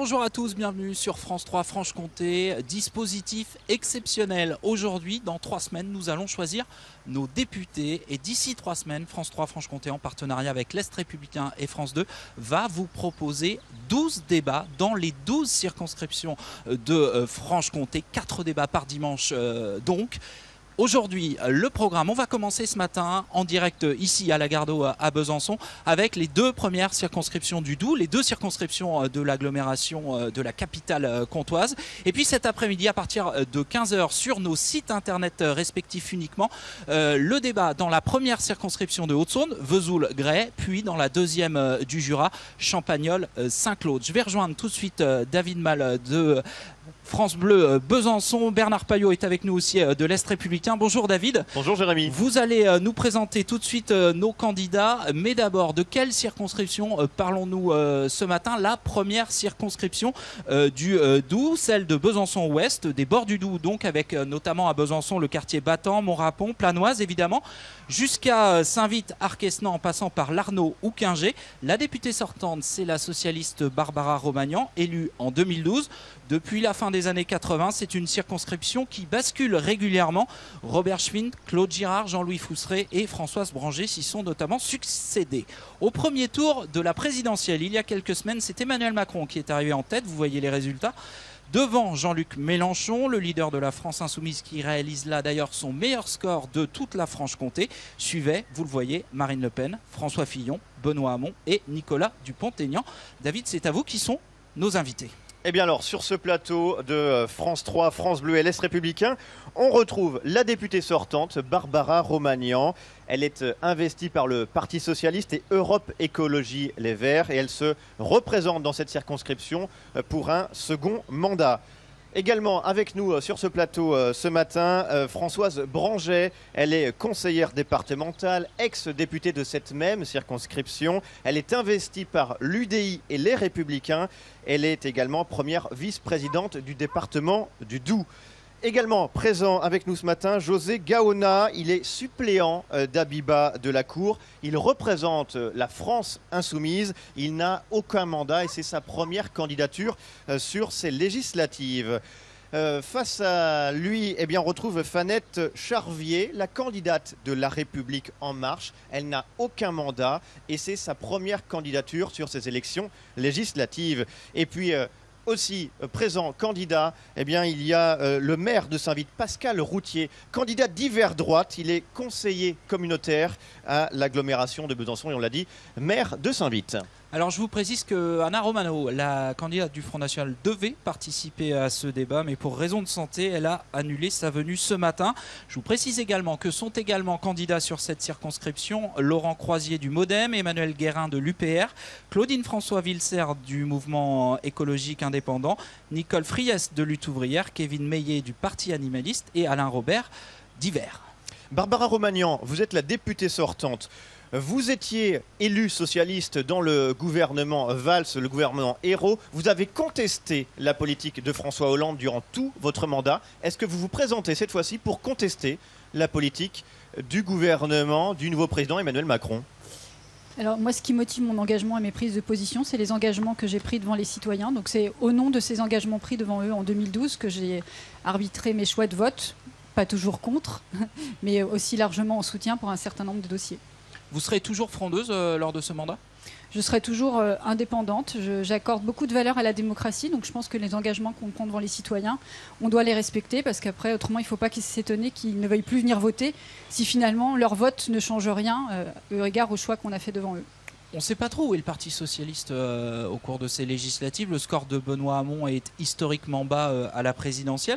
Bonjour à tous, bienvenue sur France 3 Franche-Comté. Dispositif exceptionnel. Aujourd'hui, dans 3 semaines, nous allons choisir nos députés. Et d'ici 3 semaines, France 3 Franche-Comté, en partenariat avec l'Est républicain et France 2, va vous proposer 12 débats dans les 12 circonscriptions de Franche-Comté. 4 débats par dimanche donc. Aujourd'hui, le programme, on va commencer ce matin en direct ici à la Gardeau à Besançon avec les 2 premières circonscriptions du Doubs, les 2 circonscriptions de l'agglomération de la capitale comtoise. Et puis cet après-midi, à partir de 15 h sur nos sites internet respectifs uniquement, le débat dans la première circonscription de Haute-Saône, Vesoul-Grès, puis dans la deuxième du Jura, Champagnole-Saint-Claude. Je vais rejoindre tout de suite David Mal de France Bleu Besançon. Bernard Payot est avec nous aussi de l'Est républicain. Bonjour David. Bonjour Jérémy. Vous allez nous présenter tout de suite nos candidats. Mais d'abord, de quelle circonscription parlons-nous ce matin? La première circonscription du Doubs, celle de Besançon-Ouest, des bords du Doubs, donc avec notamment à Besançon le quartier Battant, Montrapon, Planoise évidemment, jusqu'à Saint-Vite, Arquesnan en passant par Larnaud ou Quingé. La députée sortante, c'est la socialiste Barbara Romagnan, élue en 2012. Depuis la fin des années 80, c'est une circonscription qui bascule régulièrement. Robert Schwinn, Claude Girard, Jean-Louis Fousseret et Françoise Branger s'y sont notamment succédés. Au premier tour de la présidentielle, il y a quelques semaines, c'est Emmanuel Macron qui est arrivé en tête. Vous voyez les résultats. Devant Jean-Luc Mélenchon, le leader de la France Insoumise qui réalise là d'ailleurs son meilleur score de toute la Franche-Comté. Suivait, vous le voyez, Marine Le Pen, François Fillon, Benoît Hamon et Nicolas Dupont-Aignan. David, c'est à vous qui sont nos invités. Eh bien alors, sur ce plateau de France 3, France Bleu et l'Est républicain, on retrouve la députée sortante, Barbara Romagnan. Elle est investie par le Parti Socialiste et Europe Écologie Les Verts et elle se représente dans cette circonscription pour un second mandat. Également avec nous sur ce plateau ce matin, Françoise Branger. Elle est conseillère départementale, ex-députée de cette même circonscription. Elle est investie par l'UDI et les Républicains. Elle est également première vice-présidente du département du Doubs. Également présent avec nous ce matin, José Gaona. Il est suppléant d'Abiba Delacour. Il représente la France Insoumise. Il n'a aucun mandat et c'est sa première candidature sur ces législatives. Face à lui, eh bien, on retrouve Fanette Charvier, la candidate de La République En Marche. Elle n'a aucun mandat et c'est sa première candidature sur ces élections législatives. Et puis aussi présent candidat, eh bien, il y a le maire de Saint-Vite, Pascal Routier, candidat divers droite. Il est conseiller communautaire à l'agglomération de Besançon et on l'a dit, maire de Saint-Vite. Alors je vous précise que Anna Romano, la candidate du Front National, devait participer à ce débat, mais pour raison de santé, elle a annulé sa venue ce matin. Je vous précise également que sont également candidats sur cette circonscription Laurent Croisier du MoDem, Emmanuel Guérin de l'UPR, Claudine François-Vilser du mouvement écologique indépendant, Nicole Friès de Lutte ouvrière, Kevin Meillet du Parti animaliste et Alain Robert d'Hiver. Barbara Romagnan, vous êtes la députée sortante. Vous étiez élu socialiste dans le gouvernement Valls, le gouvernement Ayrault. Vous avez contesté la politique de François Hollande durant tout votre mandat. Est-ce que vous vous présentez cette fois-ci pour contester la politique du gouvernement du nouveau président Emmanuel Macron ? Alors moi, ce qui motive mon engagement et mes prises de position, c'est les engagements que j'ai pris devant les citoyens. Donc c'est au nom de ces engagements pris devant eux en 2012 que j'ai arbitré mes choix de vote, pas toujours contre, mais aussi largement en soutien pour un certain nombre de dossiers. Vous serez toujours frondeuse lors de ce mandat ? Je serai toujours indépendante. J'accorde beaucoup de valeur à la démocratie. Donc je pense que les engagements qu'on prend devant les citoyens, on doit les respecter parce qu'après, autrement, il ne faut pas qu'ils s'étonnent qu'ils ne veuillent plus venir voter si finalement leur vote ne change rien au regard au choix qu'on a fait devant eux. On ne sait pas trop où est le Parti Socialiste au cours de ces législatives. Le score de Benoît Hamon est historiquement bas à la présidentielle.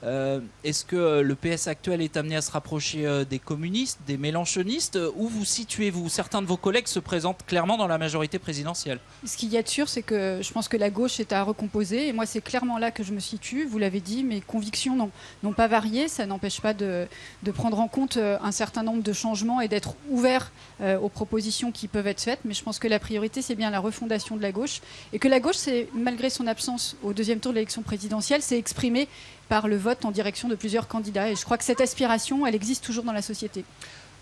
Est-ce que le PS actuel est amené à se rapprocher des communistes, des mélenchonistes? Où vous situez-vous? Certains de vos collègues se présentent clairement dans la majorité présidentielle. Ce qu'il y a de sûr, c'est que je pense que la gauche est à recomposer. Et moi, c'est clairement là que je me situe. Vous l'avez dit, mes convictions n'ont pas varié. Ça n'empêche pas de prendre en compte un certain nombre de changements et d'être ouvert aux propositions qui peuvent être faites. Mais je pense que la priorité, c'est bien la refondation de la gauche. Et que la gauche, malgré son absence au deuxième tour de l'élection présidentielle, s'est exprimée par le vote en direction de plusieurs candidats. Et je crois que cette aspiration, elle existe toujours dans la société.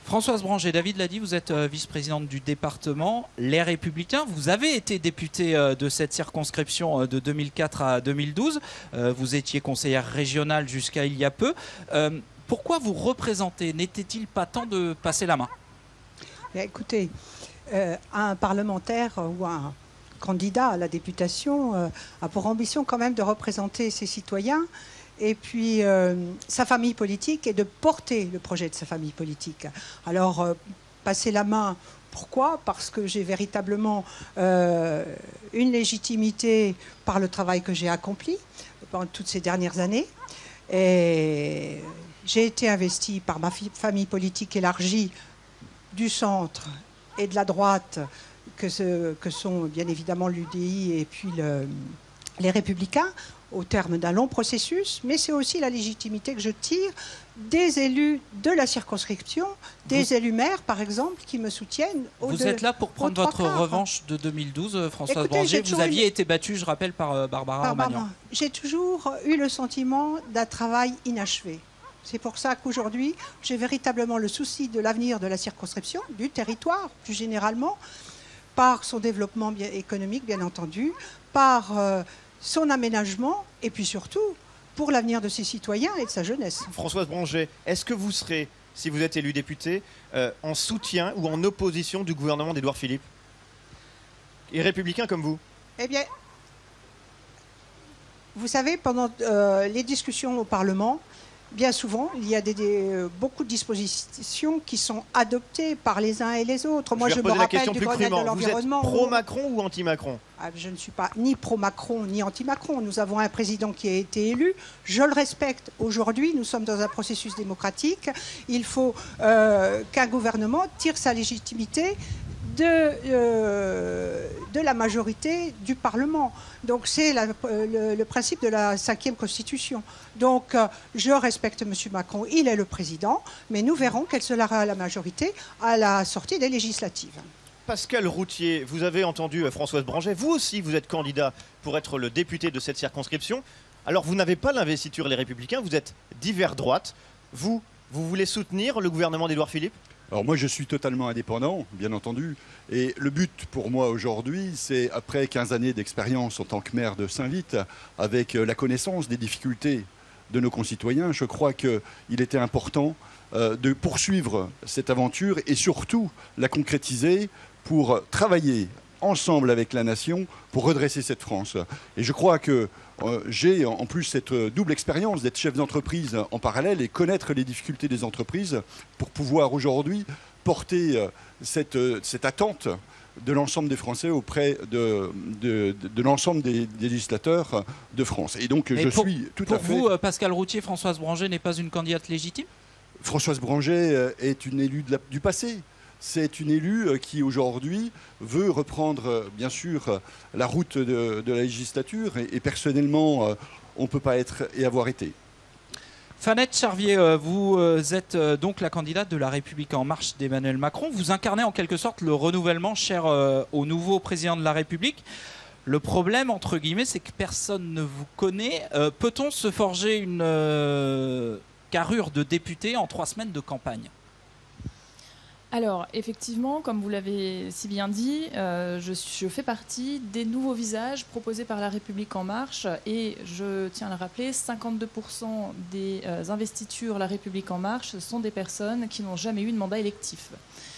Françoise Branger, David l'a dit, vous êtes vice-présidente du département Les Républicains. Vous avez été députée de cette circonscription de 2004 à 2012. Vous étiez conseillère régionale jusqu'à il y a peu. Pourquoi vous représentez? N'était-il pas temps de passer la main? Écoutez, un parlementaire ou un candidat à la députation a pour ambition quand même de représenter ses citoyens et puis sa famille politique et de porter le projet de sa famille politique. Alors, passer la main, pourquoi? Parce que j'ai véritablement une légitimité par le travail que j'ai accompli pendant toutes ces dernières années. Et j'ai été investie par ma famille politique élargie du centre et de la droite, que sont bien évidemment l'UDI et puis les Républicains, au terme d'un long processus, mais c'est aussi la légitimité que je tire des élus de la circonscription, des élus maires, par exemple, qui me soutiennent. Vous êtes là pour prendre votre revanche de 2012, Françoise Branger. Vous aviez été battue, je rappelle, par Barbara Romagnan. J'ai toujours eu le sentiment d'un travail inachevé. C'est pour ça qu'aujourd'hui, j'ai véritablement le souci de l'avenir de la circonscription, du territoire, plus généralement, par son développement économique, bien entendu, par son aménagement, et puis surtout, pour l'avenir de ses citoyens et de sa jeunesse. Françoise Branger, est-ce que vous serez, si vous êtes élu député, en soutien ou en opposition du gouvernement d'Édouard Philippe? Et républicain comme vous? Eh bien, vous savez, pendant les discussions au Parlement, bien souvent, il y a beaucoup de dispositions qui sont adoptées par les uns et les autres. Moi, je me rappelle du Grenelle de l'environnement. Vous êtes pro-Macron ou anti-Macron? Je ne suis pas ni pro-Macron ni anti-Macron. Nous avons un président qui a été élu. Je le respecte. Aujourd'hui, nous sommes dans un processus démocratique. Il faut qu'un gouvernement tire sa légitimité de la majorité du Parlement. Donc c'est le principe de la 5e Constitution. Donc je respecte M. Macron, il est le président, mais nous verrons quelle sera la majorité à la sortie des législatives. Pascal Routier, vous avez entendu Françoise Branger, vous aussi vous êtes candidat pour être le député de cette circonscription. Alors vous n'avez pas l'investiture Les Républicains, vous êtes divers droite. Vous voulez soutenir le gouvernement d'Édouard Philippe? Alors moi je suis totalement indépendant, bien entendu, et le but pour moi aujourd'hui, c'est après 15 années d'expérience en tant que maire de Saint-Vite, avec la connaissance des difficultés de nos concitoyens, je crois qu'il était important de poursuivre cette aventure et surtout la concrétiser pour travailler ensemble avec la nation pour redresser cette France. Et je crois que j'ai en plus cette double expérience d'être chef d'entreprise en parallèle et connaître les difficultés des entreprises pour pouvoir aujourd'hui porter cette attente de l'ensemble des Français auprès de l'ensemble des législateurs de France. Et donc je suis tout à fait... Pour vous, Pascal Routier, Françoise Branger n'est pas une candidate légitime? Françoise Branger est une élue du passé. C'est une élue qui aujourd'hui veut reprendre bien sûr la route de la législature et personnellement on ne peut pas être et avoir été. Fanette Charvier, vous êtes donc la candidate de La République En Marche d'Emmanuel Macron. Vous incarnez en quelque sorte le renouvellement cher au nouveau président de la République. Le problème, entre guillemets, c'est que personne ne vous connaît. Peut-on se forger une carrure de député en 3 semaines de campagne ? Alors, effectivement, comme vous l'avez si bien dit, je fais partie des nouveaux visages proposés par La République En Marche et je tiens à le rappeler, 52% des investitures La République En Marche sont des personnes qui n'ont jamais eu de mandat électif.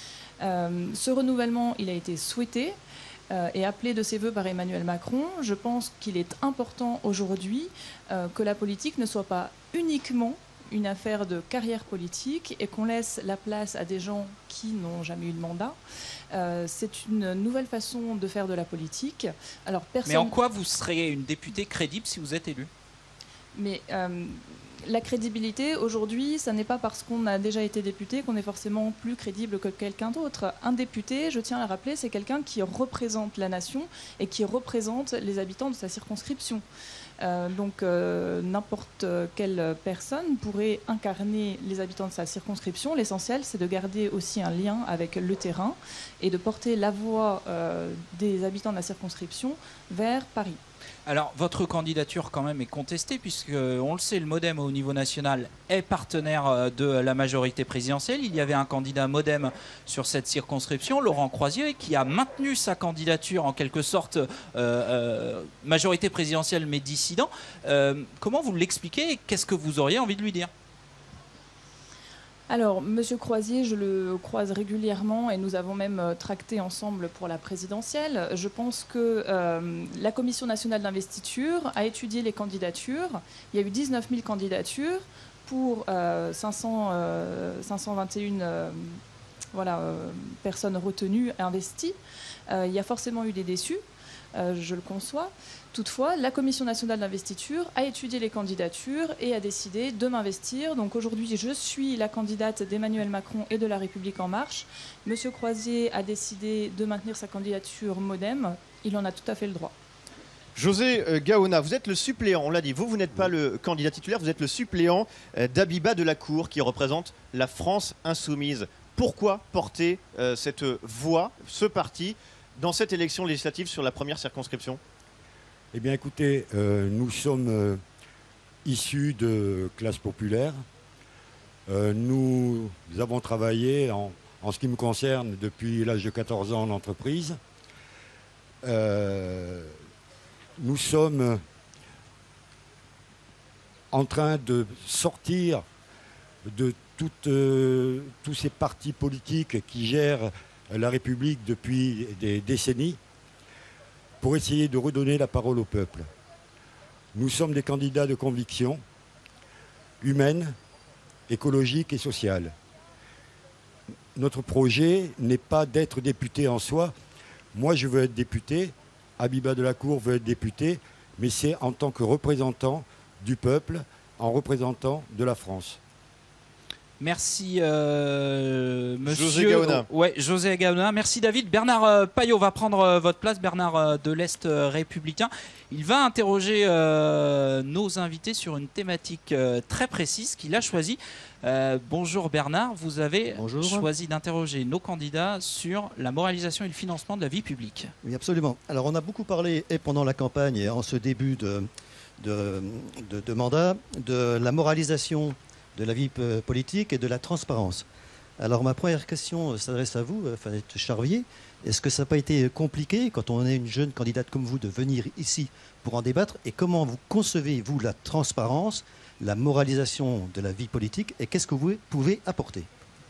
Ce renouvellement, il a été souhaité et appelé de ses voeux par Emmanuel Macron. Je pense qu'il est important aujourd'hui que la politique ne soit pas uniquement une affaire de carrière politique et qu'on laisse la place à des gens qui n'ont jamais eu de mandat. C'est une nouvelle façon de faire de la politique. Alors, Mais en quoi vous serez une députée crédible si vous êtes élue? Mais la crédibilité, aujourd'hui, ça n'est pas parce qu'on a déjà été député qu'on est forcément plus crédible que quelqu'un d'autre. Un député, je tiens à le rappeler, c'est quelqu'un qui représente la nation et qui représente les habitants de sa circonscription. Donc n'importe quelle personne pourrait incarner les habitants de sa circonscription. L'essentiel, c'est de garder aussi un lien avec le terrain et de porter la voix des habitants de la circonscription vers Paris. Alors, votre candidature, quand même, est contestée, puisque, on le sait, le MoDem, au niveau national, est partenaire de la majorité présidentielle. Il y avait un candidat MoDem sur cette circonscription, Laurent Croisier, qui a maintenu sa candidature, en quelque sorte, majorité présidentielle, mais dissident. Comment vous l'expliquez et qu'est-ce que vous auriez envie de lui dire ? Alors, Monsieur Croisier, je le croise régulièrement et nous avons même tracté ensemble pour la présidentielle. Je pense que la Commission nationale d'investiture a étudié les candidatures. Il y a eu 19 000 candidatures pour 521 personnes retenues, investies. Il y a forcément eu des déçus. Je le conçois. Toutefois, la Commission nationale d'investiture a étudié les candidatures et a décidé de m'investir. Donc aujourd'hui, je suis la candidate d'Emmanuel Macron et de La République En Marche. Monsieur Croisier a décidé de maintenir sa candidature MoDem. Il en a tout à fait le droit. José Gaona, vous êtes le suppléant, on l'a dit, vous n'êtes pas le candidat titulaire, vous êtes le suppléant d'Abiba Delacour qui représente la France insoumise. Pourquoi porter cette voix, ce parti, dans cette élection législative sur la première circonscription ? Eh bien écoutez, nous sommes issus de classes populaires. Nous avons travaillé, en ce qui me concerne, depuis l'âge de 14 ans en entreprise. Nous sommes en train de sortir de tous ces partis politiques qui gèrent la République depuis des décennies pour essayer de redonner la parole au peuple. Nous sommes des candidats de conviction humaine, écologique et sociale. Notre projet n'est pas d'être député en soi. Moi, je veux être député, Abiba Delacour veut être député, mais c'est en tant que représentant du peuple, en représentant de la France. Merci monsieur José Gaona. José Gaona. Merci David. Bernard Payot va prendre votre place, Bernard de l'Est républicain. Il va interroger nos invités sur une thématique très précise qu'il a choisie. Bonjour Bernard, vous avez choisi d'interroger nos candidats sur la moralisation et le financement de la vie publique. Oui, absolument. Alors on a beaucoup parlé, et pendant la campagne et en ce début de mandat, de la moralisation de la vie politique et de la transparence. Alors ma première question s'adresse à vous, Fanette Charvier. Est-ce que ça n'a pas été compliqué, quand on est une jeune candidate comme vous, de venir ici pour en débattre? Et comment vous concevez-vous la transparence, la moralisation de la vie politique, et qu'est-ce que vous pouvez apporter?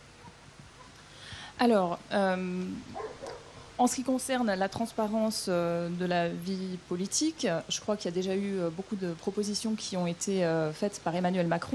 Alors, en ce qui concerne la transparence de la vie politique, je crois qu'il y a déjà eu beaucoup de propositions qui ont été faites par Emmanuel Macron.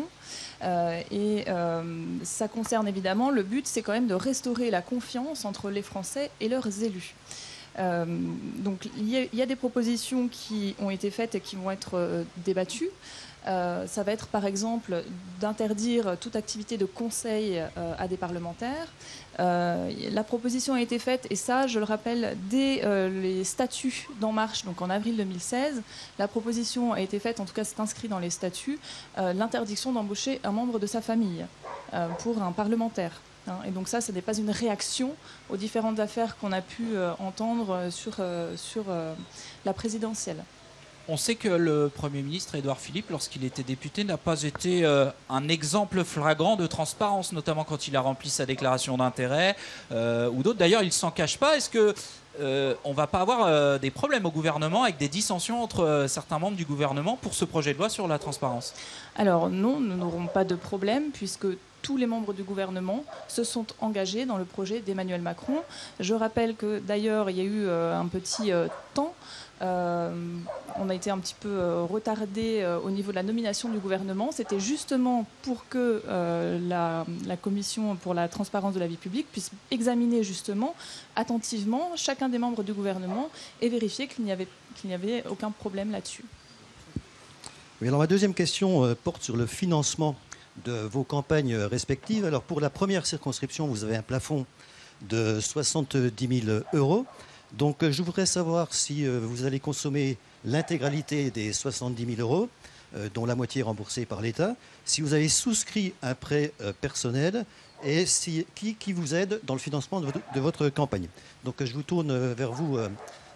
Ça concerne évidemment, le but, c'est quand même de restaurer la confiance entre les Français et leurs élus. Donc il y a des propositions qui ont été faites et qui vont être débattues. Ça va être par exemple d'interdire toute activité de conseil à des parlementaires. La proposition a été faite, et ça je le rappelle, dès les statuts d'En Marche, donc en avril 2016, la proposition a été faite, en tout cas c'est inscrit dans les statuts, l'interdiction d'embaucher un membre de sa famille pour un parlementaire. Et donc ça n'est pas une réaction aux différentes affaires qu'on a pu entendre sur la présidentielle. On sait que le Premier ministre Édouard Philippe, lorsqu'il était député, n'a pas été un exemple flagrant de transparence, notamment quand il a rempli sa déclaration d'intérêt ou d'autres. D'ailleurs, il ne s'en cache pas. Est-ce qu'on ne va pas avoir des problèmes au gouvernement avec des dissensions entre certains membres du gouvernement pour ce projet de loi sur la transparence? Alors non, nous n'aurons pas de problème puisque tous les membres du gouvernement se sont engagés dans le projet d'Emmanuel Macron. Je rappelle que d'ailleurs, il y a eu un petit temps. On a été un petit peu retardé au niveau de la nomination du gouvernement. C'était justement pour que la commission pour la transparence de la vie publique puisse examiner justement attentivement chacun des membres du gouvernement et vérifier qu'il n'y avait aucun problème là-dessus. Oui, alors ma deuxième question porte sur le financement de vos campagnes respectives. Alors pour la première circonscription, vous avez un plafond de 70 000 €. Donc je voudrais savoir si vous allez consommer l'intégralité des 70 000 €, dont la moitié est remboursée par l'État, si vous avez souscrit un prêt personnel et qui vous aide dans le financement de votre campagne. Donc je vous tourne vers vous,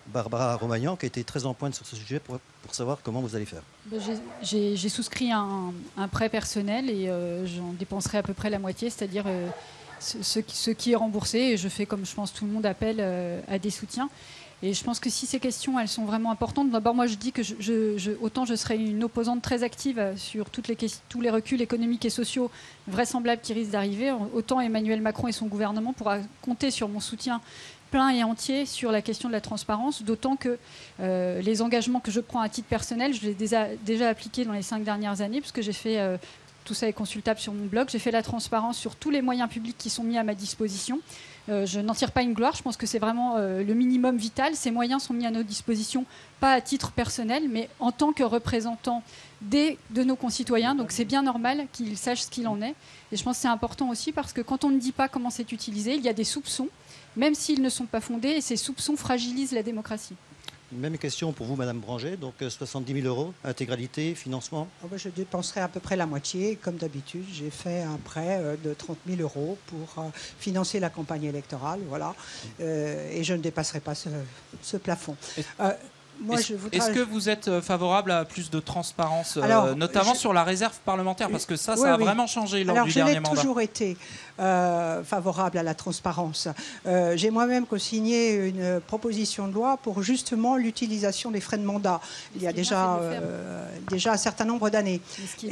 Barbara Romagnan, qui a été très en pointe sur ce sujet pour savoir comment vous allez faire. J'ai souscrit un prêt personnel et j'en dépenserai à peu près la moitié, c'est-à-dire ce qui est remboursé. Et je fais, comme je pense tout le monde, appel à des soutiens. Et je pense que si ces questions, elles sont vraiment importantes, d'abord moi je dis que autant je serai une opposante très active sur tous les reculs économiques et sociaux vraisemblables qui risquent d'arriver, autant Emmanuel Macron et son gouvernement pourra compter sur mon soutien plein et entier sur la question de la transparence, d'autant que les engagements que je prends à titre personnel, je les ai déjà appliqués dans les 5 dernières années, puisque j'ai fait, tout ça est consultable sur mon blog, j'ai fait la transparence sur tous les moyens publics qui sont mis à ma disposition. Je n'en tire pas une gloire, je pense que c'est vraiment le minimum vital. Ces moyens sont mis à nos dispositions, pas à titre personnel, mais en tant que représentant de nos concitoyens. Donc c'est bien normal qu'ils sachent ce qu'il en est. Et je pense que c'est important aussi parce que quand on ne dit pas comment c'est utilisé, il y a des soupçons, même s'ils ne sont pas fondés, et ces soupçons fragilisent la démocratie. Même question pour vous, Madame Branger. Donc 70 000 €, intégralité, financement. Je dépenserai à peu près la moitié. Comme d'habitude, j'ai fait un prêt de 30 000 € pour financer la campagne électorale. Voilà. Et je ne dépasserai pas ce plafond. Est-ce que vous êtes favorable à plus de transparence, notamment sur la réserve parlementaire? Parce que ça a vraiment changé lors du dernier mandat. Je n'ai toujours été favorable à la transparence. J'ai moi-même co-signé une proposition de loi pour justement l'utilisation des frais de mandat. Il y a déjà un certain nombre d'années.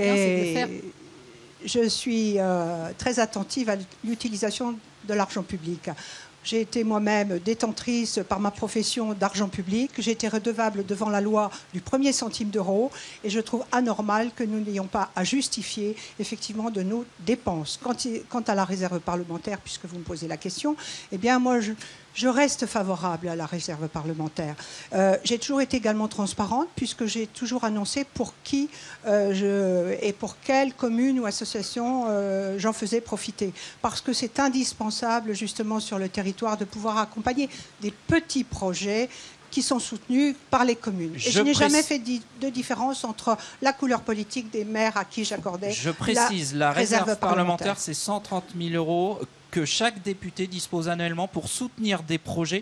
Je suis très attentive à l'utilisation de l'argent public. J'ai été moi-même détentrice par ma profession d'argent public. J'ai été redevable devant la loi du premier centime d'euro. Et je trouve anormal que nous n'ayons pas à justifier effectivement de nos dépenses. Quant à la réserve parlementaire, puisque vous me posez la question, eh bien moi je reste favorable à la réserve parlementaire. J'ai toujours été également transparente puisque j'ai toujours annoncé pour qui et pour quelle commune ou association j'en faisais profiter. Parce que c'est indispensable justement sur le territoire de pouvoir accompagner des petits projets qui sont soutenus par les communes. Et je n'ai jamais fait de différence entre la couleur politique des maires à qui j'accordais. Je précise, la réserve parlementaire, c'est 130 000 € que chaque député dispose annuellement pour soutenir des projets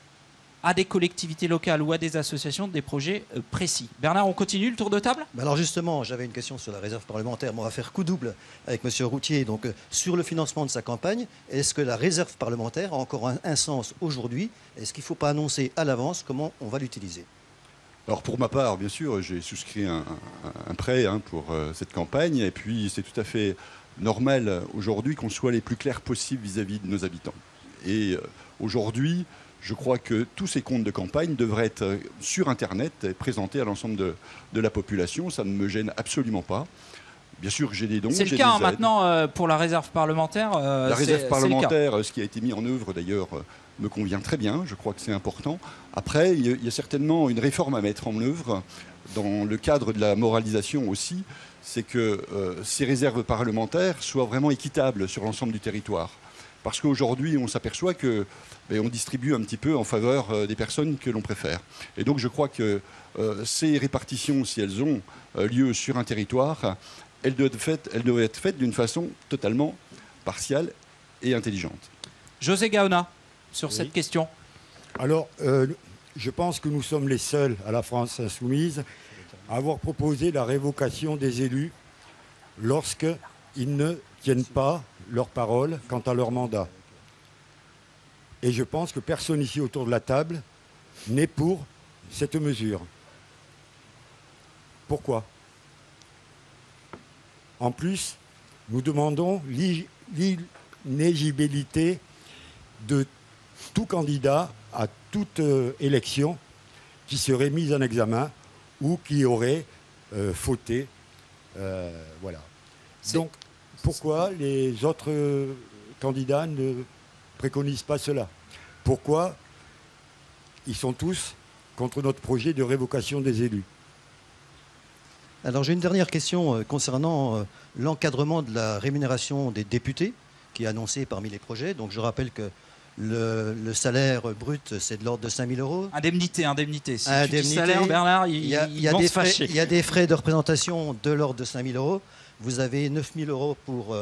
à des collectivités locales ou à des associations, des projets précis. Bernard, on continue le tour de table ? Alors justement, j'avais une question sur la réserve parlementaire. On va faire coup double avec M. Routier. Donc, sur le financement de sa campagne, est-ce que la réserve parlementaire a encore un sens aujourd'hui ? Est-ce qu'il ne faut pas annoncer à l'avance comment on va l'utiliser ? Alors pour ma part, bien sûr, j'ai souscrit un prêt pour cette campagne. Et puis c'est tout à fait normal aujourd'hui qu'on soit les plus clairs possibles vis-à-vis de nos habitants. Et aujourd'hui, je crois que tous ces comptes de campagne devraient être sur Internet et présentés à l'ensemble de la population. Ça ne me gêne absolument pas. Bien sûr que j'ai des dons. C'est le cas maintenant pour la réserve parlementaire. La réserve parlementaire, ce qui a été mis en œuvre d'ailleurs, me convient très bien. Je crois que c'est important. Après, il y a certainement une réforme à mettre en œuvre dans le cadre de la moralisation aussi. C'est que ces réserves parlementaires soient vraiment équitables sur l'ensemble du territoire. Parce qu'aujourd'hui, on s'aperçoit que on distribue un petit peu en faveur des personnes que l'on préfère. Et donc je crois que ces répartitions, si elles ont lieu sur un territoire, elles doivent être faites d'une façon totalement partiale et intelligente. José Gaona, sur cette question. Alors, je pense que nous sommes les seuls à la France insoumise à avoir proposé la révocation des élus lorsqu'ils ne tiennent pas leur parole quant à leur mandat. Et je pense que personne ici autour de la table n'est pour cette mesure. Pourquoi ? En plus, nous demandons l'inéligibilité de tout candidat à toute élection qui serait mise en examen ou qui aurait fauté. Voilà. Donc, pourquoi les autres candidats ne préconisent pas cela? Pourquoi ils sont tous contre notre projet de révocation des élus? Alors j'ai une dernière question concernant l'encadrement de la rémunération des députés qui est annoncé parmi les projets. Donc je rappelle que le salaire brut, c'est de l'ordre de 5 000 €. Indemnité. Si tu dis salaire, Bernard, il y a des frais de représentation de l'ordre de 5 000 €. Vous avez 9 000 € pour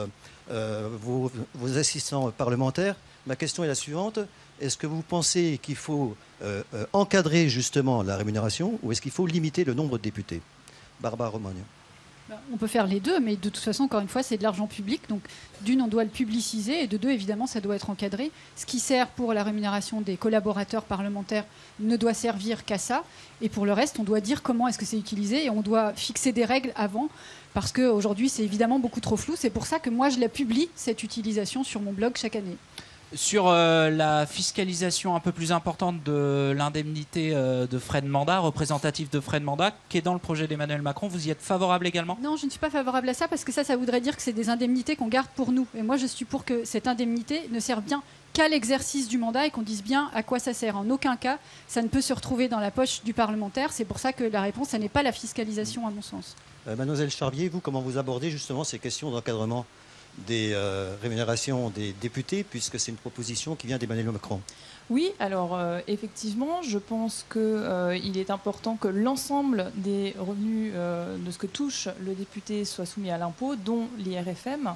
vos assistants parlementaires. Ma question est la suivante. Est-ce que vous pensez qu'il faut encadrer justement la rémunération ou est-ce qu'il faut limiter le nombre de députés? Barbara Romagnan. On peut faire les deux, mais de toute façon, encore une fois, c'est de l'argent public. Donc, d'une, on doit le publiciser, et de deux, évidemment, ça doit être encadré. Ce qui sert pour la rémunération des collaborateurs parlementaires ne doit servir qu'à ça. Et pour le reste, on doit dire comment est-ce que c'est utilisé, et on doit fixer des règles avant, parce qu'aujourd'hui, c'est évidemment beaucoup trop flou. C'est pour ça que moi, je la publie, cette utilisation, sur mon blog chaque année. Sur la fiscalisation un peu plus importante de l'indemnité de frais de mandat, représentative de frais de mandat, qui est dans le projet d'Emmanuel Macron, vous y êtes favorable également? Non, je ne suis pas favorable à ça parce que ça voudrait dire que c'est des indemnités qu'on garde pour nous. Et moi, je suis pour que cette indemnité ne serve bien qu'à l'exercice du mandat et qu'on dise bien à quoi ça sert. En aucun cas, ça ne peut se retrouver dans la poche du parlementaire. C'est pour ça que la réponse, ça n'est pas la fiscalisation à mon sens. Mademoiselle Charvier, vous, comment vous abordez justement ces questions d'encadrement des rémunérations des députés, puisque c'est une proposition qui vient d'Emmanuel Macron? Oui, alors effectivement, je pense qu'il est important que l'ensemble des revenus de ce que touche le député soit soumis à l'impôt, dont l'IRFM.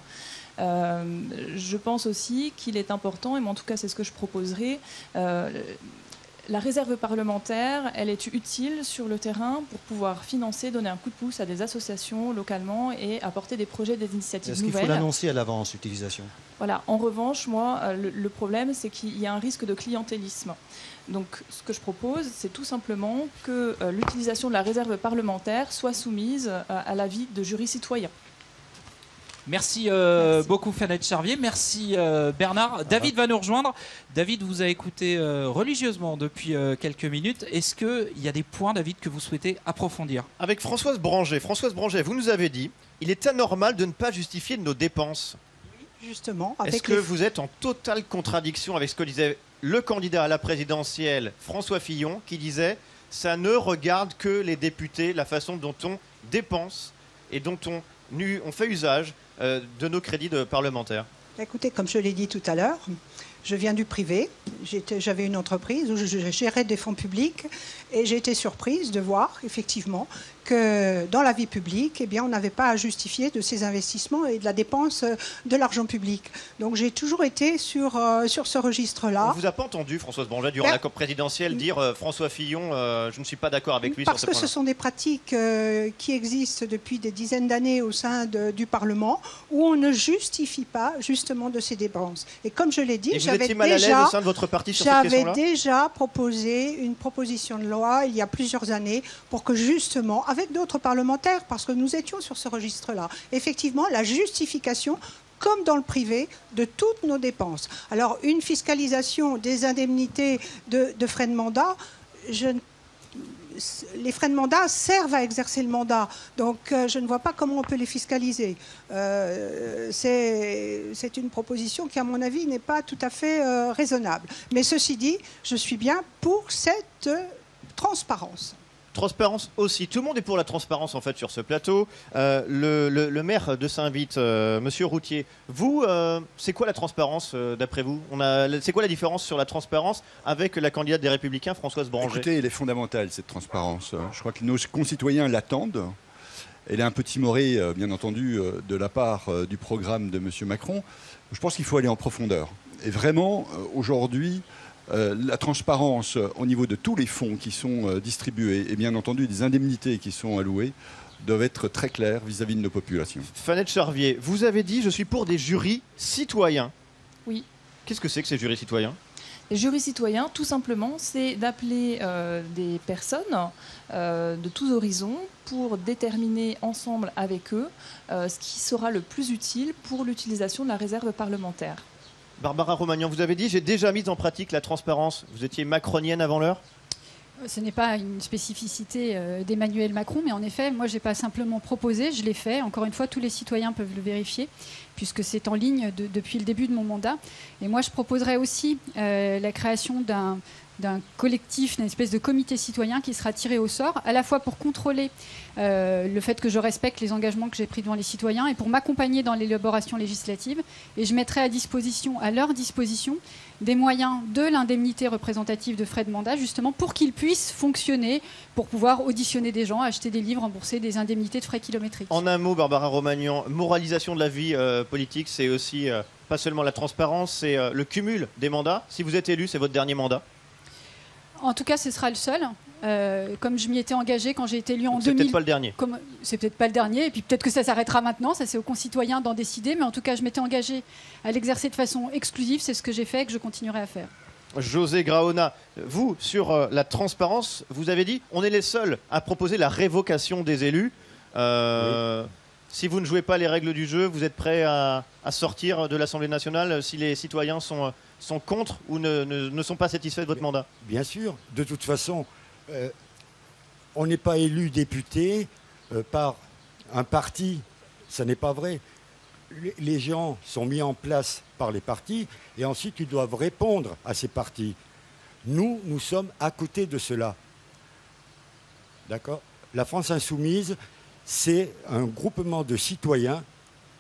Je pense aussi qu'il est important, et en tout cas c'est ce que je proposerai, la réserve parlementaire, elle est utile sur le terrain pour pouvoir financer, donner un coup de pouce à des associations localement et apporter des projets, des initiatives nouvelles. Est-ce qu'il faut l'annoncer à l'avance, l'utilisation? Voilà. En revanche, moi, le problème, c'est qu'il y a un risque de clientélisme. Donc, ce que je propose, c'est tout simplement que l'utilisation de la réserve parlementaire soit soumise à l'avis de jurys citoyens. Merci beaucoup Fanette Charvier, merci Bernard. David va nous rejoindre. David vous a écouté religieusement depuis quelques minutes. Est-ce qu'il y a des points, David, que vous souhaitez approfondir? Avec Françoise Branger. Françoise Branger, vous nous avez dit il est anormal de ne pas justifier de nos dépenses. Justement. Est-ce que vous êtes en totale contradiction avec ce que disait le candidat à la présidentielle, François Fillon, qui disait ça ne regarde que les députés, la façon dont on dépense et dont on fait usage de nos crédits de parlementaires? Écoutez, comme je l'ai dit tout à l'heure, je viens du privé. J'avais une entreprise où je gérais des fonds publics et j'ai été surprise de voir effectivement que dans la vie publique, eh bien, on n'avait pas à justifier de ces investissements et de la dépense de l'argent public. Donc j'ai toujours été sur ce registre-là. On ne vous a pas entendu, Françoise Branger, durant la COP présidentielle, dire François Fillon, je ne suis pas d'accord avec lui sur ce point-là. Parce que ce sont des pratiques qui existent depuis des dizaines d'années au sein du Parlement, où on ne justifie pas justement de ces dépenses. Et comme je l'ai dit, j'avais déjà proposé une proposition de loi il y a plusieurs années pour que justement, avec d'autres parlementaires, parce que nous étions sur ce registre-là, effectivement, la justification, comme dans le privé, de toutes nos dépenses. Alors, une fiscalisation des indemnités de frais de mandat, les frais de mandat servent à exercer le mandat, donc je ne vois pas comment on peut les fiscaliser. C'est une proposition qui, à mon avis, n'est pas tout à fait raisonnable. Mais ceci dit, je suis bien pour cette transparence. Transparence aussi. Tout le monde est pour la transparence en fait sur ce plateau. Le maire de Saint-Vite, Monsieur Routier, vous, c'est quoi la transparence d'après vous? C'est quoi la différence sur la transparence avec la candidate des Républicains, Françoise Branger? Écoutez, elle est fondamentale cette transparence. Je crois que nos concitoyens l'attendent. Elle est un peu timorée, bien entendu, de la part du programme de Monsieur Macron. Je pense qu'il faut aller en profondeur. Et vraiment, aujourd'hui, la transparence au niveau de tous les fonds qui sont distribués et bien entendu des indemnités qui sont allouées doivent être très claires vis-à-vis de nos populations. Fanette Charvier, vous avez dit je suis pour des jurys citoyens. Oui. Qu'est-ce que c'est que ces jurys citoyens? Les jurys citoyens, tout simplement, c'est d'appeler des personnes de tous horizons pour déterminer ensemble avec eux ce qui sera le plus utile pour l'utilisation de la réserve parlementaire. Barbara Romagnan, vous avez dit j'ai déjà mis en pratique la transparence. Vous étiez macronienne avant l'heure? Ce n'est pas une spécificité d'Emmanuel Macron, mais en effet, moi, je n'ai pas simplement proposé, je l'ai fait. Encore une fois, tous les citoyens peuvent le vérifier, puisque c'est en ligne depuis le début de mon mandat. Et moi, je proposerais aussi la création d'un collectif, d'une espèce de comité citoyen qui sera tiré au sort, à la fois pour contrôler le fait que je respecte les engagements que j'ai pris devant les citoyens et pour m'accompagner dans l'élaboration législative. Et je mettrai à leur disposition des moyens de l'indemnité représentative de frais de mandat, justement pour qu'ils puissent fonctionner, pour pouvoir auditionner des gens, acheter des livres, rembourser des indemnités de frais kilométriques. En un mot, Barbara Romagnan, moralisation de la vie politique, c'est aussi pas seulement la transparence, c'est le cumul des mandats. Si vous êtes élu, c'est votre dernier mandat. En tout cas, ce sera le seul. Comme je m'y étais engagée quand j'ai été élue en 2000. C'est peut-être pas le dernier. C'est peut-être pas le dernier, et puis peut-être que ça s'arrêtera maintenant, ça c'est aux concitoyens d'en décider, mais en tout cas, je m'étais engagée à l'exercer de façon exclusive, c'est ce que j'ai fait et que je continuerai à faire. José Graona, vous, sur la transparence, vous avez dit on est les seuls à proposer la révocation des élus. Oui. Si vous ne jouez pas les règles du jeu, vous êtes prêt à sortir de l'Assemblée nationale si les citoyens sont contre ou ne sont pas satisfaits de votre mandat? Bien sûr. De toute façon, on n'est pas élu député par un parti. Ça n'est pas vrai. Les gens sont mis en place par les partis et ensuite ils doivent répondre à ces partis. Nous sommes à côté de cela. D'accord ? La France Insoumise, c'est un groupement de citoyens. D'accord ?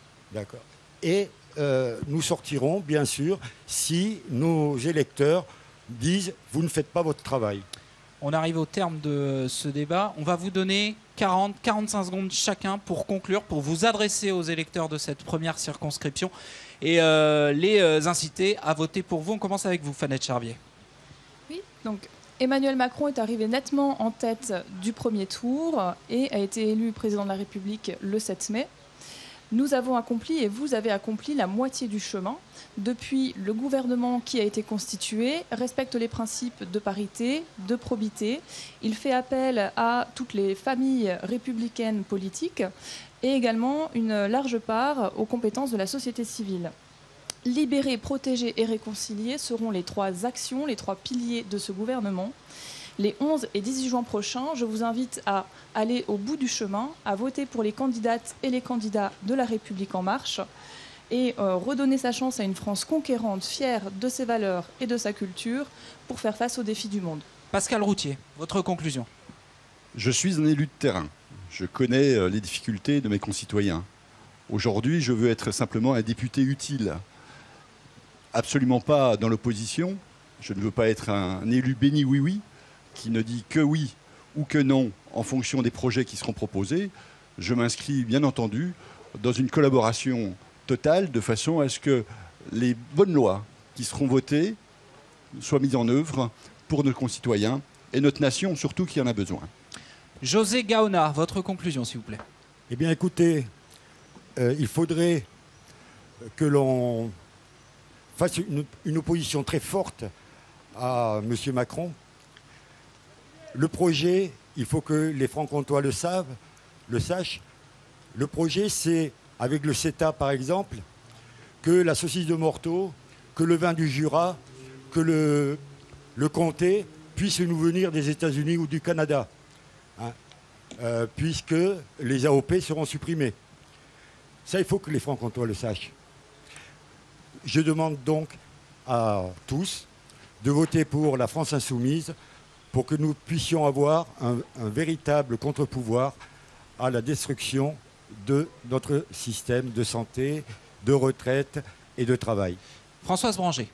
Et nous sortirons, bien sûr, si nos électeurs disent « vous ne faites pas votre travail ». On arrive au terme de ce débat. On va vous donner 40-45 secondes chacun pour conclure, pour vous adresser aux électeurs de cette première circonscription et les inciter à voter pour vous. On commence avec vous, Fanette Charvier. Oui, donc Emmanuel Macron est arrivé nettement en tête du premier tour et a été élu président de la République le 7 mai. Nous avons accompli, et vous avez accompli, la moitié du chemin. Depuis, le gouvernement qui a été constitué respecte les principes de parité, de probité. Il fait appel à toutes les familles républicaines politiques et également une large part aux compétences de la société civile. Libérer, protéger et réconcilier seront les 3 actions, les 3 piliers de ce gouvernement. Les 11 et 18 juin prochains, je vous invite à aller au bout du chemin, à voter pour les candidates et les candidats de La République En Marche et redonner sa chance à une France conquérante, fière de ses valeurs et de sa culture pour faire face aux défis du monde. Pascal Routier, votre conclusion. Je suis un élu de terrain. Je connais les difficultés de mes concitoyens. Aujourd'hui, je veux être simplement un député utile. Absolument pas dans l'opposition. Je ne veux pas être un élu béni oui-oui qui ne dit que oui ou que non en fonction des projets qui seront proposés. Je m'inscris bien entendu dans une collaboration totale de façon à ce que les bonnes lois qui seront votées soient mises en œuvre pour nos concitoyens et notre nation surtout qui en a besoin. José Gaona, votre conclusion s'il vous plaît. Eh bien écoutez, il faudrait que l'on fasse une opposition très forte à M. Macron. Le projet, il faut que les Francs-Comtois le sachent. Le projet, c'est, avec le CETA par exemple, que la saucisse de Morteau, que le vin du Jura, que le comté puissent nous venir des États-Unis ou du Canada, hein, puisque les AOP seront supprimés. Ça, il faut que les Francs-Comtois le sachent. Je demande donc à tous de voter pour la France Insoumise pour que nous puissions avoir un véritable contre-pouvoir à la destruction de notre système de santé, de retraite et de travail. Françoise Branger.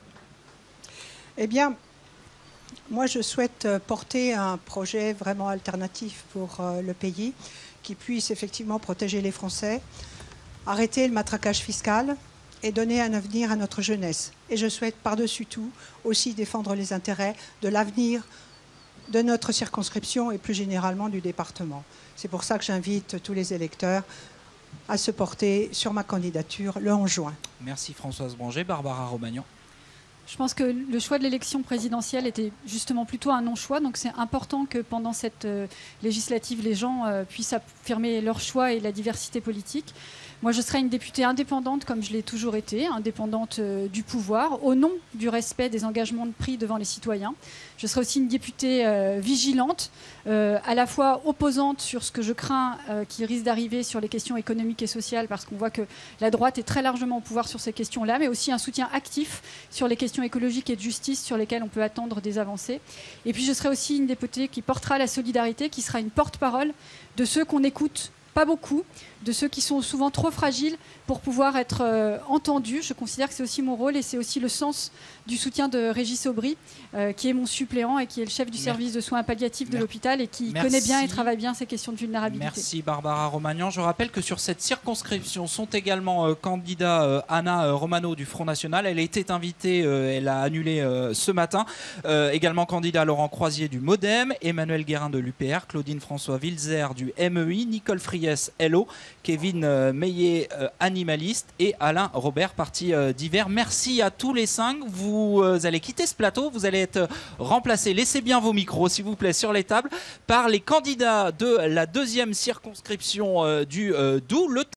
Eh bien, moi je souhaite porter un projet vraiment alternatif pour le pays, qui puisse effectivement protéger les Français, arrêter le matraquage fiscal et donner un avenir à notre jeunesse. Et je souhaite par-dessus tout aussi défendre les intérêts de l'avenir de notre circonscription et plus généralement du département. C'est pour ça que j'invite tous les électeurs à se porter sur ma candidature le 11 juin. Merci Françoise Branger. Barbara Romagnan. Je pense que le choix de l'élection présidentielle était justement plutôt un non-choix, donc c'est important que pendant cette législative, les gens puissent affirmer leur choix et la diversité politique. Moi, je serai une députée indépendante comme je l'ai toujours été, indépendante du pouvoir, au nom du respect des engagements pris devant les citoyens. Je serai aussi une députée vigilante, à la fois opposante sur ce que je crains qui risque d'arriver sur les questions économiques et sociales, parce qu'on voit que la droite est très largement au pouvoir sur ces questions-là, mais aussi un soutien actif sur les questions écologiques et de justice sur lesquelles on peut attendre des avancées. Et puis je serai aussi une députée qui portera la solidarité, qui sera une porte-parole de ceux qu'on écoute pas beaucoup, de ceux qui sont souvent trop fragiles pour pouvoir être entendus. Je considère que c'est aussi mon rôle et c'est aussi le sens du soutien de Régis Aubry, qui est mon suppléant et qui est le chef du service de soins palliatifs de l'hôpital et qui connaît bien et travaille bien ces questions de vulnérabilité. Merci Barbara Romagnan. Je rappelle que sur cette circonscription sont également candidats Anna Romano du Front National. Elle était invitée, elle a annulé ce matin. Également candidat Laurent Croisier du MoDem, Emmanuel Guérin de l'UPR, Claudine François-Wilzer du MEI, Nicole Friès, LO, Kevin Meillet, animaliste, et Alain Robert, parti divers. Merci à tous les 5. Vous allez quitter ce plateau, vous allez être remplacés. Laissez bien vos micros, s'il vous plaît, sur les tables par les candidats de la 2e circonscription du Doubs.